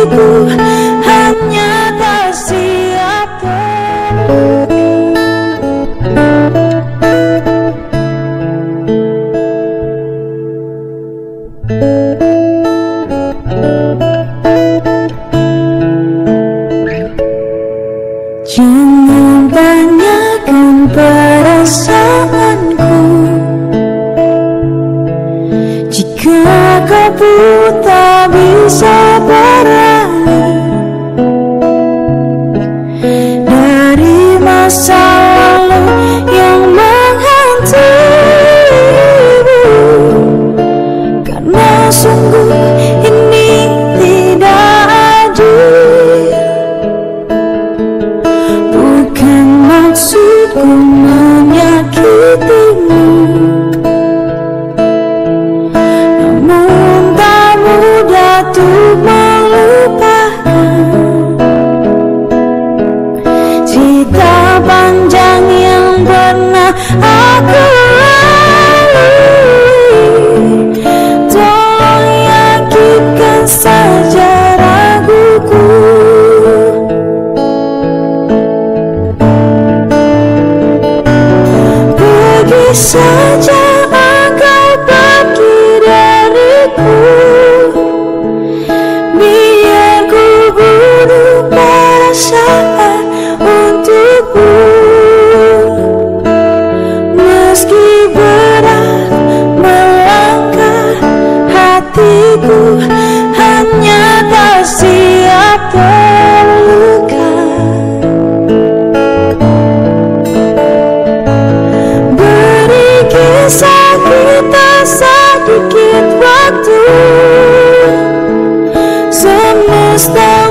hatiku hanya tak siap Jangan tanyakan perasaanku jika kau pun tak bisa beralih dari masa lalu yang menghantui, karena sungguh ini tidak adil. Bukan maksudku menyakitimu, namun tak mudah untuk melupakan cerita panjang yang pernah aku lalui. Tolong yakinkan saja raguku. Pergi saja engkau pergi dariku, biar ku bunuh perasaan untukmu. Meski berat melangkah, hatiku hanya tak siap terluka. Beri kisah kita sedikit waktu, semesta